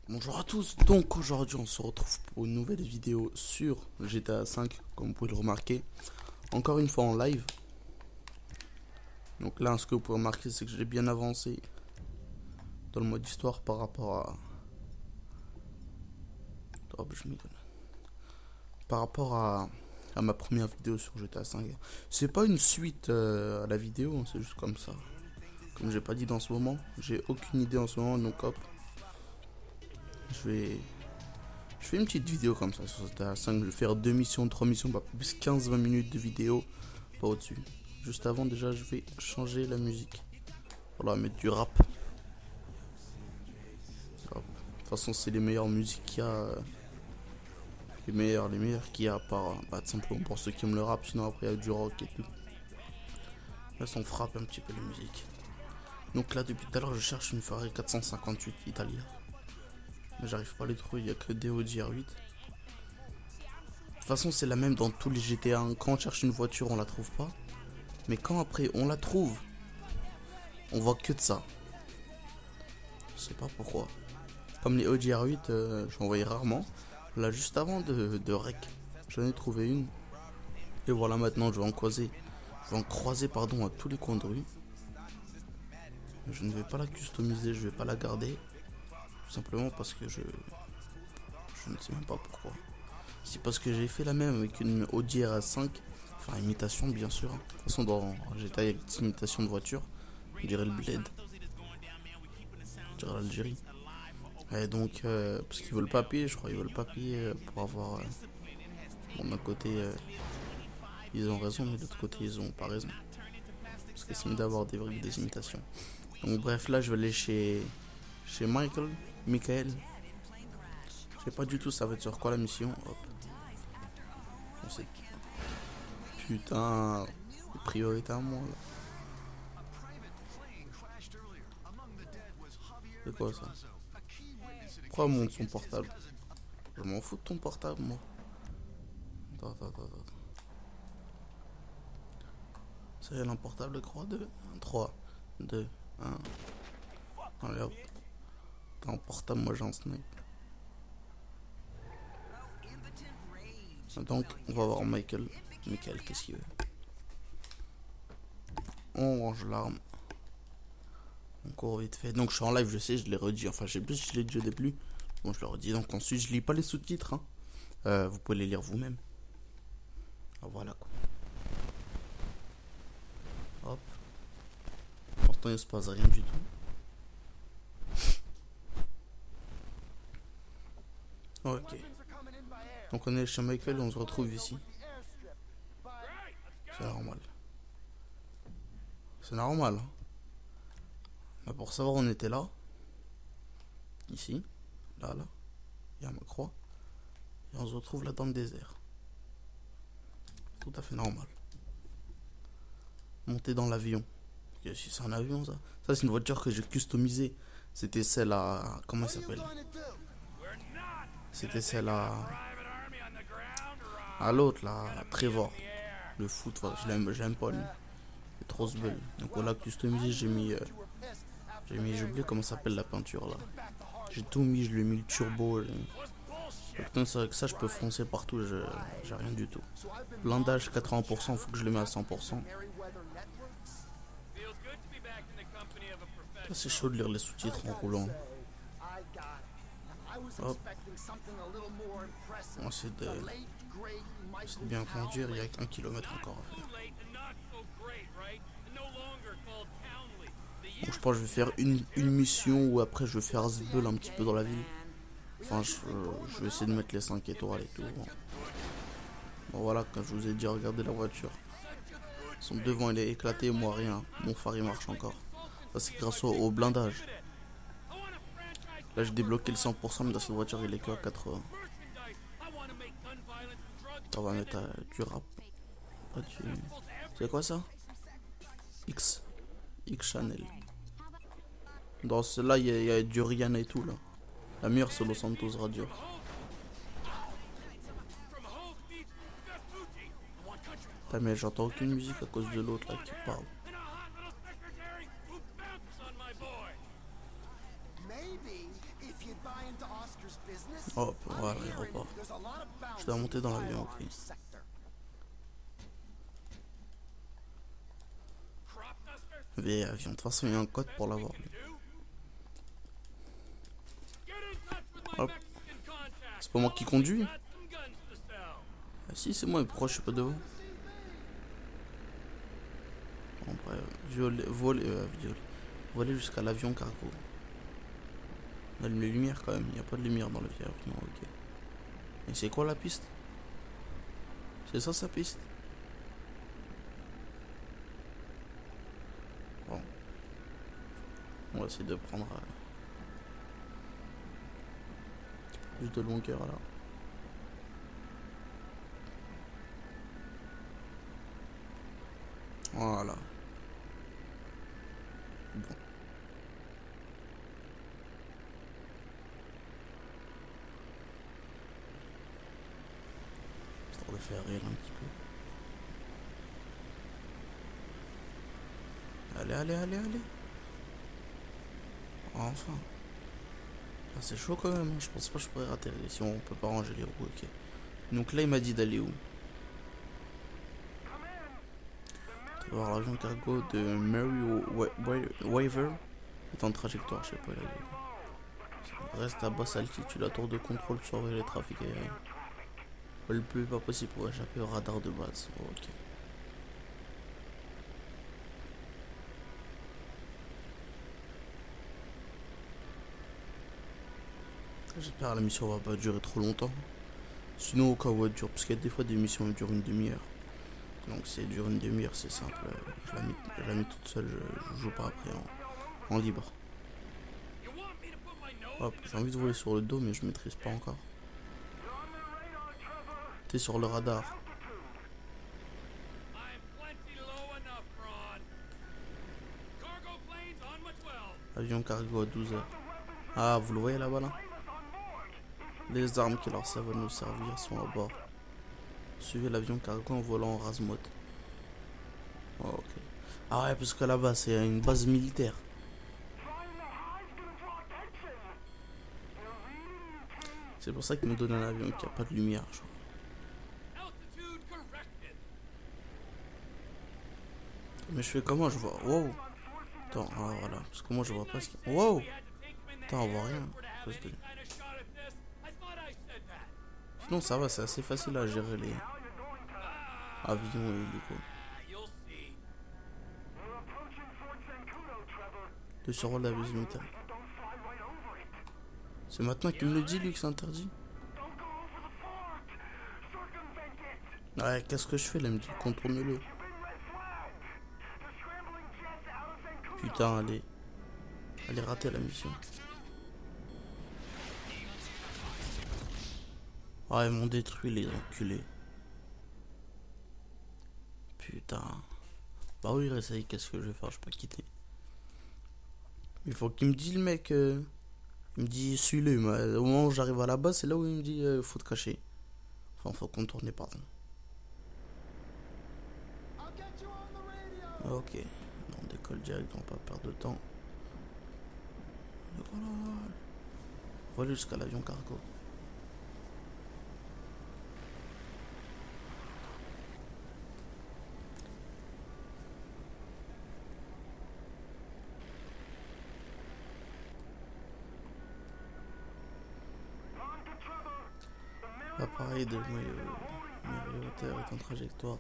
Bonjour à tous, donc aujourd'hui on se retrouve pour une nouvelle vidéo sur GTA 5, comme vous pouvez le remarquer, encore une fois en live. Donc là ce que vous pouvez remarquer c'est que j'ai bien avancé dans le mode histoire par rapport à... Oh, je m'y connais. Par rapport à ma première vidéo sur GTA 5. C'est pas une suite à la vidéo, c'est juste comme ça. Comme j'ai pas dit dans ce moment, j'ai aucune idée en ce moment, donc hop. Je fais une petite vidéo comme ça sur GTA 5. Je vais faire 2 missions, 3 missions, pas plus 15-20 minutes de vidéo. Pas au-dessus. Juste avant, déjà, je vais changer la musique. Voilà, mettre du rap. Hop. De toute façon, c'est les meilleures musiques qu'il y a. Les meilleures qu'il y a, par tout simplement pour ceux qui aiment le rap. Sinon, après, il y a du rock et tout. Là, on frappe un petit peu les musiques. Donc là, depuis tout à l'heure, je cherche une Ferrari 458 Italia. Mais j'arrive pas à les trouver, il n'y a que des Audi R8. De toute façon, c'est la même dans tous les GTA. Quand on cherche une voiture, on la trouve pas. Mais quand après on la trouve, on voit que de ça. Je sais pas pourquoi. Comme les Audi R8, j'en voyais rarement. Là, juste avant de rec, j'en ai trouvé une. Et voilà, maintenant, je vais en croiser. Je vais en croiser, pardon, à tous les coins de rue. Je ne vais pas la customiser, je vais pas la garder. Tout simplement parce que je ne sais même pas pourquoi. C'est parce que j'ai fait la même avec une Audi RS5. Enfin, imitation, bien sûr. De toute façon, dans GTA, il y a des imitations de voitures. On dirait le Bled. On dirait l'Algérie. Et donc, parce qu'ils veulent pas payer, je crois. Ils veulent pas payer pour avoir... bon, d'un côté, ils ont raison, mais de l'autre côté, ils ont pas raison. Parce que c'est mieux d'avoir des imitations. Donc, bref, là, je vais aller chez Michael. Je sais pas du tout ça va être sur quoi la mission. Hop. On sait. Putain, priorité à moi là. C'est quoi ça? Pourquoi elle monte son portable? Je m'en fous de ton portable moi. Attends. C'est un portable croix 2 3, 2, 1. Allez hop. T'as un portable, moi j'ai un snipe. Donc on va voir Michael, qu'est-ce qu'il veut? On range l'arme. On court vite fait. Donc je suis en live, je sais, je l'ai redit. Enfin, je sais plus si je l'ai dit au début. Bon, je le redis. Donc ensuite, je lis pas les sous-titres. Hein. Vous pouvez les lire vous-même. Ah, voilà quoi. Hop. Pourtant, il se passe rien du tout. Ok. Donc on est chez Michael et on se retrouve ici. C'est normal. C'est normal. Hein. Mais pour savoir on était là. Ici. Là. Il y a ma croix. Et on se retrouve là dans le désert. Tout à fait normal. Monter dans l'avion. Okay, si c'est un avion ça. Ça c'est une voiture que j'ai customisée. C'était celle à... Comment elle s'appelle? C'était celle à l'autre là. À Trevor. Le foot, voilà. Je l'aime pas lui. C'est trop sbel. Donc voilà, customisé, j'ai mis... j'ai oublié comment s'appelle la peinture là. J'ai tout mis, je lui ai mis le turbo. Putain, c'est vrai que ça je peux foncer partout, j'ai rien du tout. Blindage 80%, faut que je le mette à 100%. C'est chaud de lire les sous-titres en roulant. Hop. On essaie de bien conduire, il y a qu'1 kilomètre encore à faire. Donc je pense que je vais faire une mission ou après je vais faire Asbel un petit peu dans la ville. Enfin je vais essayer de mettre les 5 étoiles et tout. Bon voilà, quand je vous ai dit regardez la voiture. Son devant il est éclaté, moi rien. Mon phare il marche encore. Ça c'est grâce au blindage. Là j'ai débloqué le 100% mais dans cette voiture il est que à 80. On va mettre du rap. C'est quoi ça? X Chanel. Dans celle-là il y a du Rihanna et tout là. La meilleure c'est Los Santos Radio. Putain mais j'entends aucune musique à cause de l'autre là qui parle. Hop, voilà, il repart. Je dois monter dans l'avion, ok. Mais avion, de toute façon, il y a un code pour l'avoir. Hop. C'est pas moi qui conduis? Ah si, c'est moi, mais pourquoi je suis pas devant? Bon, bref, voler jusqu'à l'avion cargo. On allume les lumières quand même, il n'y a pas de lumière dans le vieil avion, ok. Et c'est quoi la piste? C'est ça sa piste? Bon. On va essayer de prendre plus de longueur là. Voilà. Bon. Histoire de faire rire un petit peu. Allez, allez, allez, allez. Enfin. Ah, c'est chaud quand même, hein. Je pense pas que je pourrais rater si on peut pas ranger les roues, ok. Donc là il m'a dit d'aller où? Tu vas voir l'avion cargo de Meriwether est en trajectoire, je sais pas là. Reste à basse altitude, la tour de contrôle surveille les trafics aériens. Le plus pas possible pour échapper au radar de base. Oh, ok. J'espère que la mission va pas durer trop longtemps. Sinon au cas où elle dure, parce qu'il y a des fois des missions qui durent une demi-heure. Donc si elle dure une demi-heure c'est simple. Je la mets toute seule, je joue pas après en libre. Hop, j'ai envie de voler sur le dos mais je maîtrise pas encore. T'es sur le radar. Avion cargo à 12h. Ah, vous le voyez là-bas là? Les armes qui leur servent à nous servir sont à bord. Suivez l'avion cargo en volant en rase-mode. Oh, ok. Ah ouais, parce que là-bas c'est une base militaire. C'est pour ça qu'ils me donnent un avion qui a pas de lumière, je crois. Mais je fais comment? Je vois. Wow! Attends, ah, voilà. Parce que moi je vois pas ce qu'il y a. Wow! Attends, on voit rien. Sinon, ça va, c'est assez facile à gérer les avions et hélicos. Le survol de la base militaire. C'est maintenant qu'il me le dit, lui, que c'est interdit? Ouais, qu'est-ce que je fais là? Il me dit contourne-le. Putain, allez rater la mission. Ah, ils m'ont détruit les enculés. Putain. Bah oui, réessaye, qu'est-ce que je vais faire? Je peux pas quitter. Il faut qu'il me dise le mec. Il me dit suis-le. Au moment où j'arrive à la base, c'est là où il me dit faut te cacher. Enfin, faut contourner, pardon. Ok. On décolle direct, on va pas perdre de temps. Voilà jusqu'à l'avion cargo. L'appareil de Meriwether est en trajectoire.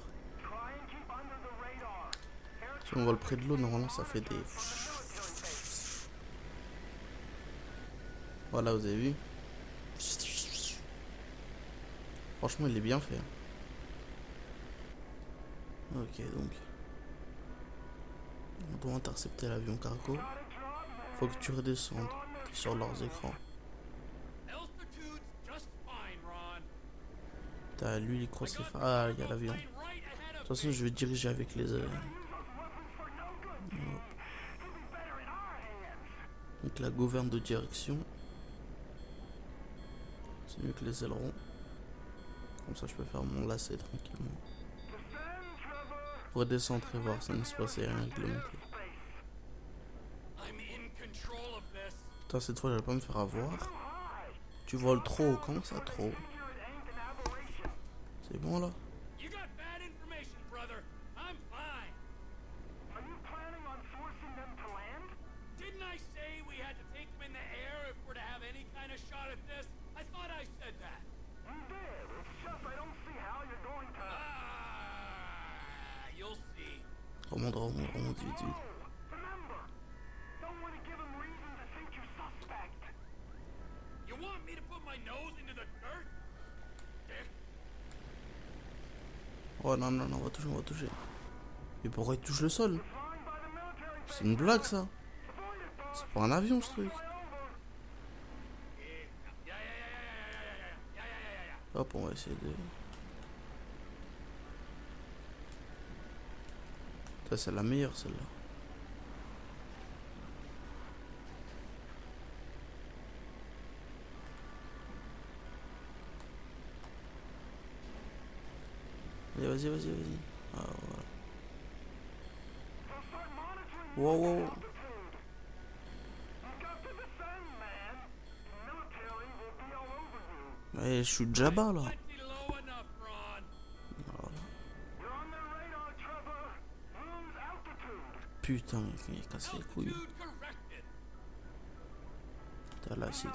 Si on vole près de l'eau, normalement ça fait des... Voilà, vous avez vu? Franchement, il est bien fait. Ok, donc... On doit intercepter l'avion cargo. Faut que tu redescendes. T'es sur leurs écrans. T'as lui, les crucifères. Ah, il y a l'avion. De toute façon, je vais diriger avec les... Donc la gouverne de direction. C'est mieux que les ailerons. Comme ça je peux faire mon lacet tranquillement. Redescendre et voir, c'est un espace aérien réglementé. Putain, cette fois, je vais pas me faire avoir. Tu voles trop, comment ça trop? C'est bon là? Remonte, remonte, remonte vite, vite. Oh non, non, non, on va toucher, on va toucher. Mais pourquoi il touche le sol? C'est une blague ça? C'est pas un avion ce truc. Hop, on va essayer de... Ça c'est la meilleure celle-là. Allez, vas-y, vas-y, vas-y. Ah, voilà. Wow, wow. Ouais, je suis déjà bas là. Voilà. Putain, il casse les couilles. T'as là, c'est...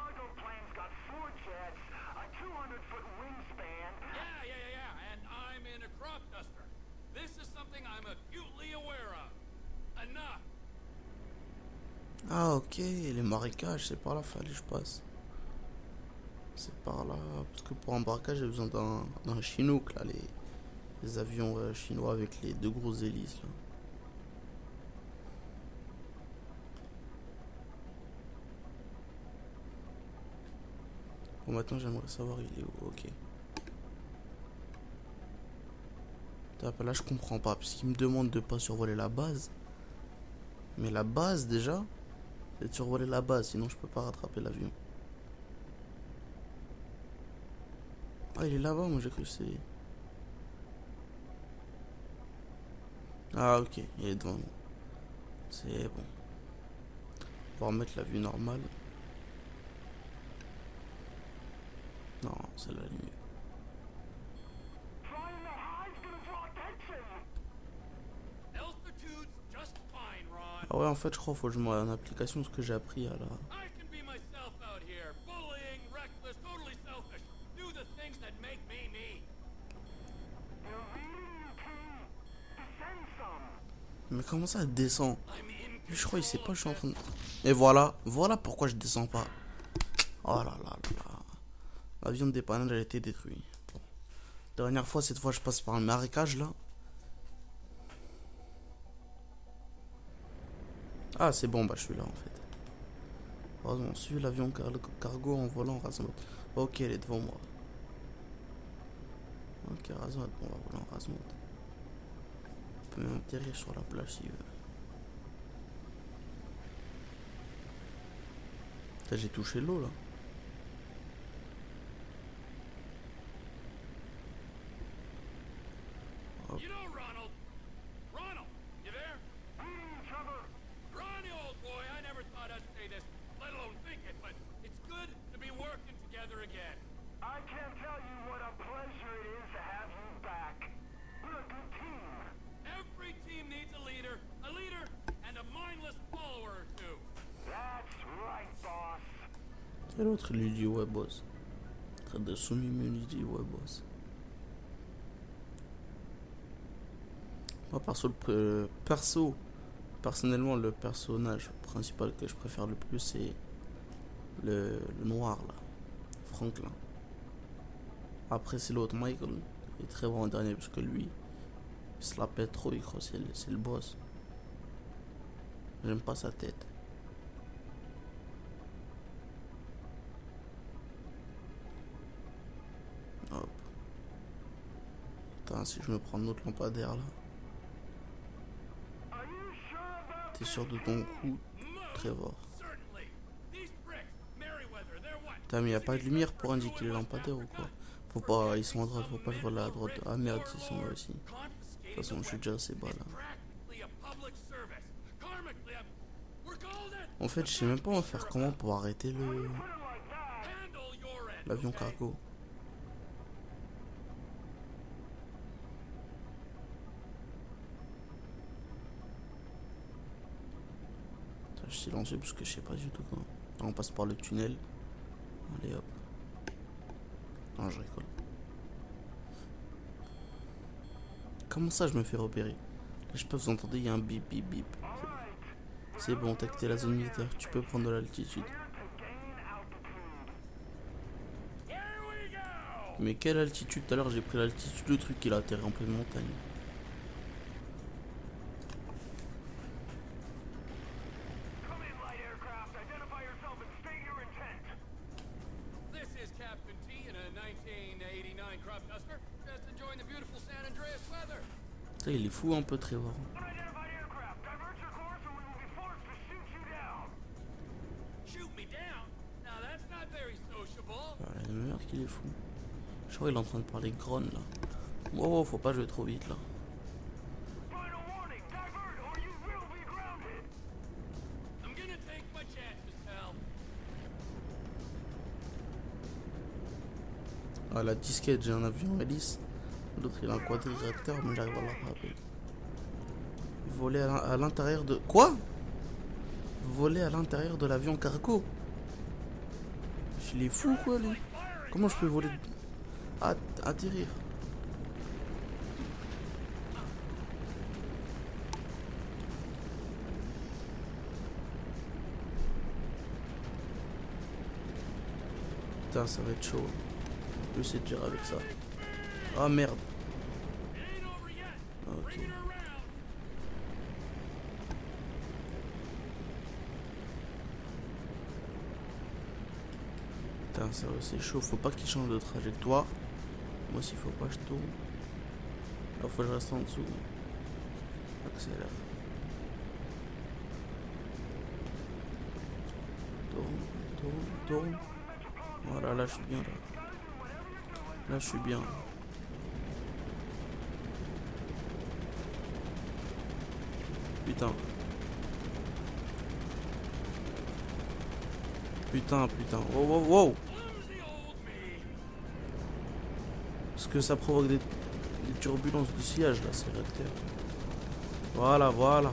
Ah ok, les marécages, c'est par là, fallait que je passe. C'est par là, parce que pour un braquage j'ai besoin d'un Chinook là, les avions chinois avec les deux grosses hélices là. Bon maintenant j'aimerais savoir il est où, ok. Là je comprends pas, parce qu'il me demande de pas survoler la base. Mais la base déjà, c'est de survoler la base, sinon je peux pas rattraper l'avion. Ah il est là-bas, moi j'ai cru que c'est... Ah ok, il est devant nous. C'est bon. On va remettre la vue normale. Non, celle-là elle est mieux. Ah ouais en fait je crois qu'il faut que je mette en application ce que j'ai appris à la... Mais comment ça descend? Je crois il sait pas, je suis en train de... Et voilà, voilà pourquoi je descends pas. Oh là là là là. L'avion de dépannage a été détruit. Bon. Dernière fois, cette fois je passe par un marécage là. Ah c'est bon, bah je suis là en fait. Heureusement, on suit l'avion cargo en volant Razmot. Ok, elle est devant moi. Ok, Razmot, on va voler en Razmot. On peut même atterrir sur la plage s'il veut. Là j'ai touché l'eau là. Hop. Et l'autre lui dit ouais boss. Très de soumis me lui dit ouais boss. Moi personnellement le personnage principal que je préfère le plus c'est le noir là, Franklin. Après c'est l'autre Michael, il est très bon en dernier parce que lui il se la pète trop, il croit c'est le boss. J'aime pas sa tête. Hop. Putain, si je me prends notre lampadaire là. T'es sûr de ton coup, Trevor? Putain, mais y a pas de lumière pour indiquer les lampadaires ou quoi? Faut pas, ils sont à droite, faut pas que je vois là à droite. Ah merde, ils sont là aussi. De toute façon, je suis déjà assez bas là. En fait, je sais même pas faire comment pour arrêter l'avion cargo. Je suis silencieux parce que je sais pas du tout quoi. On passe par le tunnel. Allez hop. Non, je rigole. Comment ça je me fais repérer? Là, je sais pas, vous entendez, il y a un bip bip bip. C'est bon, t'as quitté la zone militaire, tu peux prendre de l'altitude. Mais quelle altitude? Tout à l'heure j'ai pris l'altitude, le truc il a atterri en pleine montagne. Ça, il est fou un peu Trevor. Voilà, il meurt qu'il est fou. Je crois qu'il est en train de parler Gron là. Wow, faut pas jouer trop vite là. Ah, la disquette, j'ai un avion hélice. L'autre il a un quadriréacteur, mais j'arrive à l'attraper. Voler à l'intérieur de. Quoi? Voler à l'intérieur de l'avion cargo? Il est fou quoi lui? Comment je peux voler? Ah, atterrir. Putain, ça va être chaud. Je sais tirer avec ça. Ah merde. Ok. Putain, ça c'est chaud. Faut pas qu'il change de trajectoire. Moi aussi, faut pas que je tourne. Alors, faut que je reste en dessous. Accélère. Tourne. Voilà, là je suis bien là. Là je suis bien. Putain. Wow. Parce que ça provoque des turbulences du sillage là, ces réacteurs. Voilà.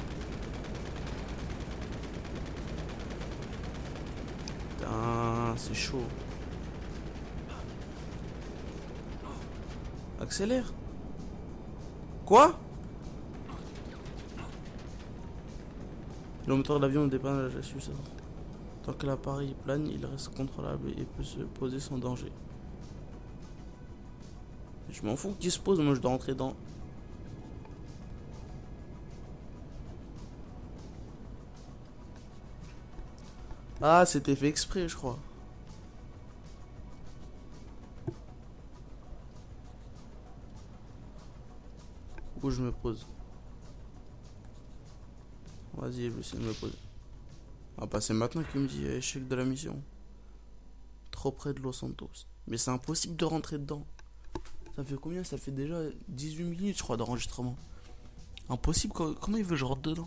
Putain, c'est chaud. Accélère. Quoi? Le moteur de l'avion dépanne la suite. Tant que l'appareil plane, il reste contrôlable et peut se poser sans danger. Je m'en fous qu'il se pose, moi je dois rentrer dans. Ah, c'était fait exprès, je crois. Où je me pose? Vas-y, je vais essayer de me poser. Ah bah c'est maintenant qu'il me dit échec de la mission. Trop près de Los Santos. Mais c'est impossible de rentrer dedans. Ça fait combien? Ça fait déjà 18 minutes je crois d'enregistrement. Impossible, comment il veut que je rentre dedans?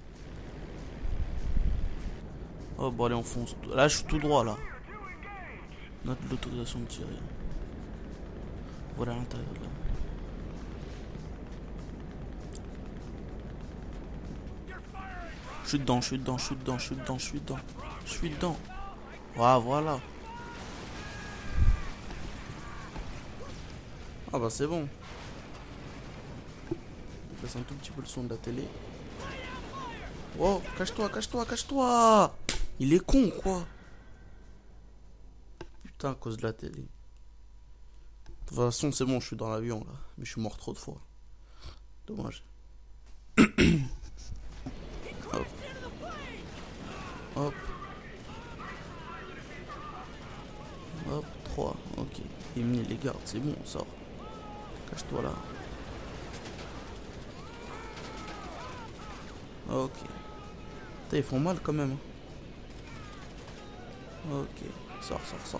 Oh bon allez on fonce. Là je suis tout droit là. Note l'autorisation de tirer. Voilà à l'intérieur là. Je suis dedans. Ah voilà. Ah bah c'est bon. Je baisse un tout petit peu le son de la télé. Wow, cache-toi. Il est con quoi. Putain à cause de la télé. De toute façon c'est bon, je suis dans l'avion là. Mais je suis mort trop de fois. Dommage. Hop, 3, ok. Éliminer les gardes, c'est bon, on sort. Cache-toi là. Ok. Putain, ils font mal quand même. Ok. Sors.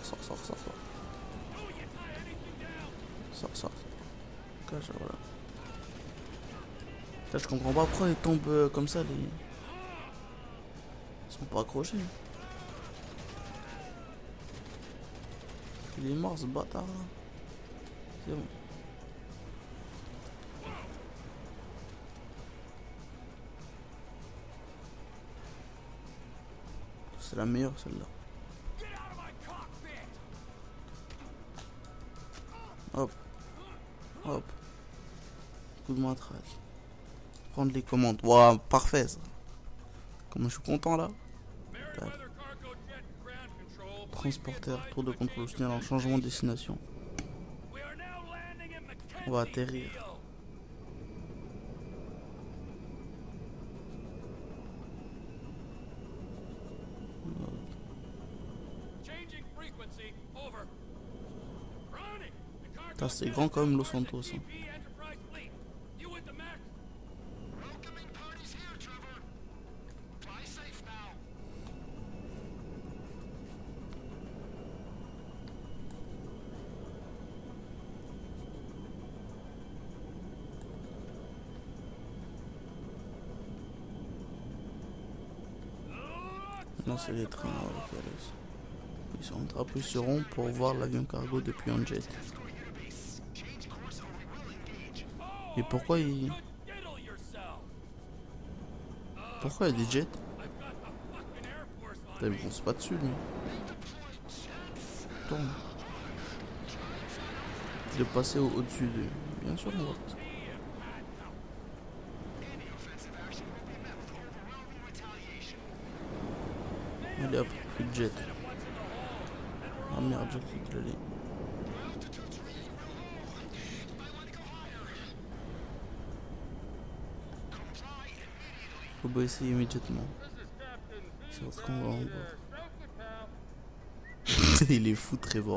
Sors. Cache, voilà. Putain, je comprends pas pourquoi ils tombent comme ça, les... Ils sont pas accrochés. Il est mort ce bâtard là. C'est bon. C'est la meilleure celle-là. Hop. Hop. Coup de matraque. Prendre les commandes. Waouh, parfait ça. Comment je suis content là. Tac. Transporteur, tour de contrôle signal en changement de destination. On va atterrir. C'est grand quand même Los Santos. Hein. Non, c'est les trains avec Alice. Ils sont attrapés sur rond pour voir l'avion cargo depuis un jet. Et pourquoi il... Pourquoi il y a des jets? Putain, ils foncent pas dessus lui. Tourne. De passer au-dessus de... Bien sûr on va. Allez hop, plus de jet. Ah merde, j'ai cru qu'il allait. Faut pas essayer immédiatement. C'est votre qu'on va en voir. Il est fou Trevor.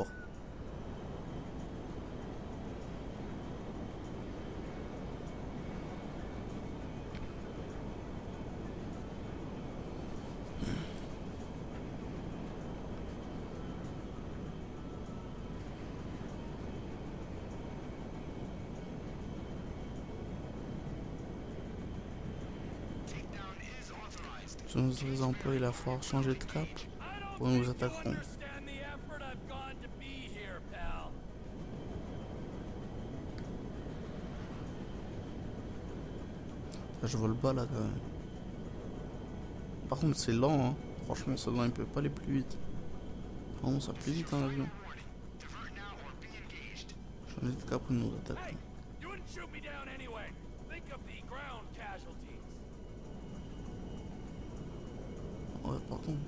Je nous emploie la force changer de cap ou nous attaquerons. Je vole bas là quand même. Par contre c'est lent hein. Franchement c'est lent, il peut pas aller plus vite. Vraiment ça va plus vite en avion. Changer de cap ou nous attaquerons. Ouais par contre.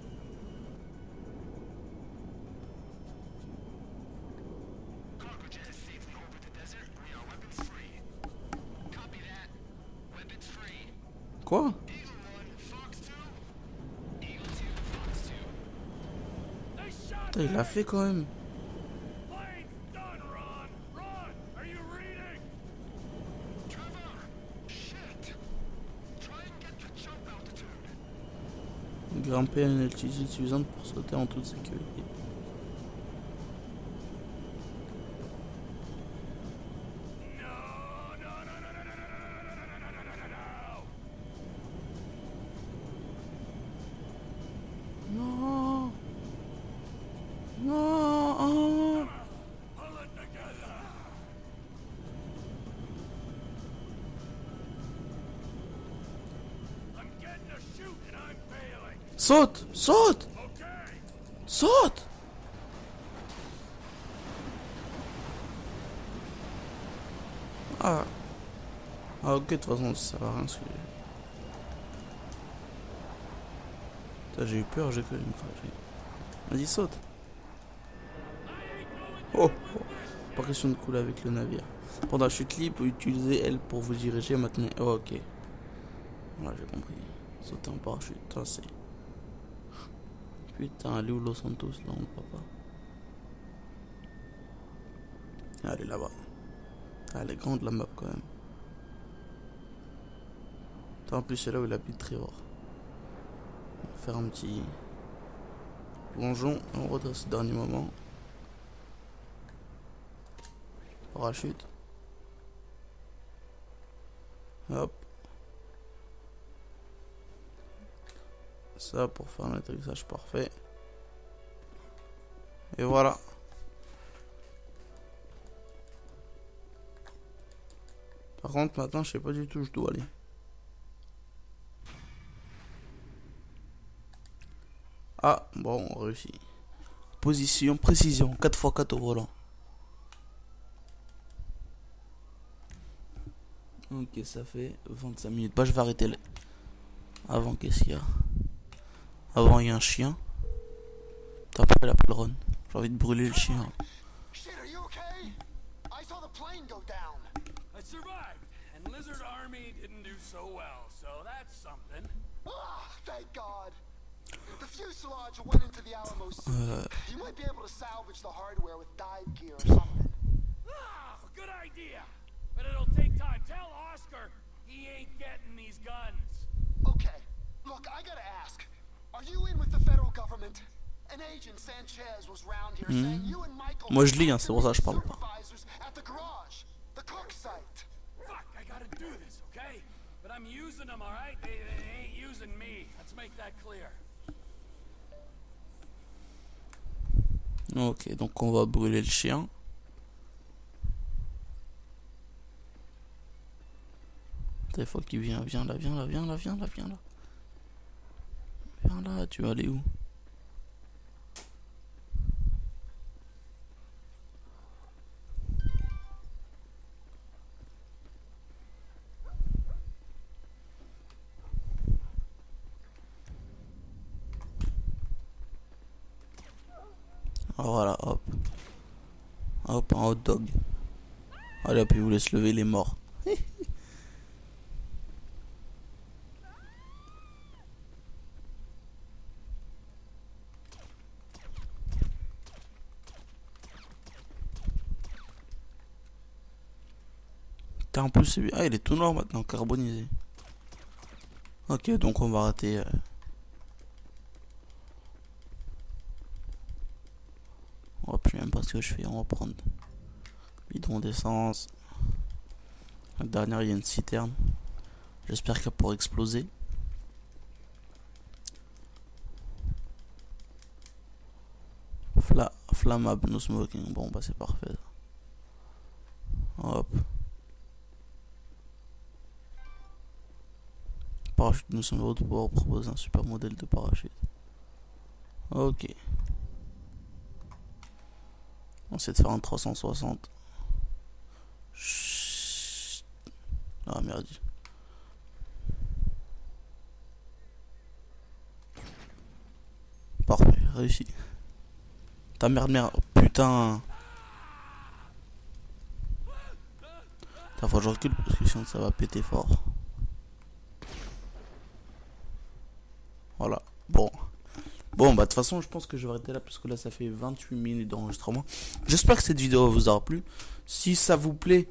Quoi? Putain, il l'a fait quand même. Grimper à une altitude suffisante pour sauter en toute sécurité. Non. Non. Saute! Saute! Saute! Ah. Ah ok, de toute façon ça va rien suivre. J'ai eu peur, j'ai cru qu'il me crachait. Vas-y, saute. Oh, oh. Pas question de couler avec le navire. Pendant la chute libre, utilisez L pour vous diriger maintenant. Oh, ok. Voilà, j'ai compris. Sauter en parachute, ça c'est... Putain, elle est où Los Santos là, on ne voit pas. Elle est là-bas. Elle est grande la map quand même. En plus c'est là où il habite Trevor. On va faire un petit plongeon. On redresse au dernier moment. Parachute. Hop. Ça pour faire l'atterrissage parfait. Et voilà. Par contre, maintenant, je sais pas du tout où je dois aller. Ah, bon, on réussit. Position, précision, 4x4 au volant. Ok, ça fait 25 minutes. Bah, je vais arrêter là. Avant, qu'est-ce qu'il y a? Avant, il y a un chien. T'as pas la Ron. J'ai envie de brûler le chien. Shit, are you okay? I saw the plane go down. I survived, and Lizard Army didn't do so well, so that's something. Ah, thank God. The fuselage went into the Alamo suit. You might be able to salvage the hardware with dive gear or something. Ah, good idea. But it'll take time. Tell Oscar he ain't getting these guns. Okay, look, I gotta ask. Are you in with the federal government? An agent Sanchez was round here saying you and Michael Moi je lis, hein, c'est pour ça que je parle pas. supervisors at the garage, the Cook site. Fuck, I gotta do this, okay? But I'm using them, alright? They ain't using me. Let's make that clear. Ok, donc on va brûler le chien. Des fois qu'il vient, viens là, viens là, viens là, viens là, viens là. Viens là, tu vas aller où? Voilà, hop. Hop, un hot dog. Allez hop, il vous laisse lever, il est mort. Putain, en plus c'est bien. Ah, il est tout noir maintenant, carbonisé. Ok, donc on va rater. Hop, je sais même pas ce que je fais. On va prendre bidon d'essence. La dernière, il y a une citerne. J'espère qu'elle pourra exploser. Flammable, no smoking. Bon, bah c'est parfait. Hop. Parachute, nous sommes heureux de pouvoir proposer un super modèle de parachute. Ok. On essaie de faire un 360. Chut. Ah merde. Parfait, réussi. Ta merde, merde. Putain. Faut que je recule parce que sinon ça va péter fort. Voilà. Bon. Bon, bah de toute façon, je pense que je vais arrêter là parce que là, ça fait 28 minutes d'enregistrement. J'espère que cette vidéo vous aura plu. Si ça vous plaît,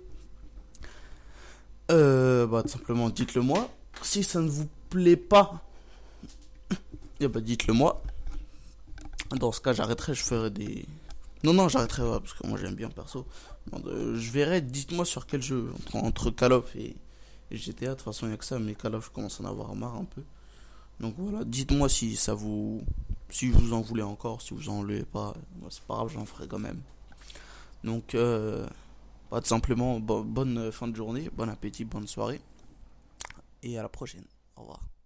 bah tout simplement, dites-le moi. Si ça ne vous plaît pas, et bah dites-le moi. Dans ce cas, j'arrêterai, je ferai des... Non, j'arrêterai, ouais, parce que moi j'aime bien perso. Je verrai, dites-moi sur quel jeu, entre Call of et GTA. De toute façon, il n'y a que ça, mais Call of, je commence à en avoir marre un peu. Donc voilà, dites-moi si ça vous... Si vous en voulez encore, si vous en voulez pas, c'est pas grave, j'en ferai quand même. Donc, bah, tout simplement, bonne fin de journée, bon appétit, bonne soirée. Et à la prochaine. Au revoir.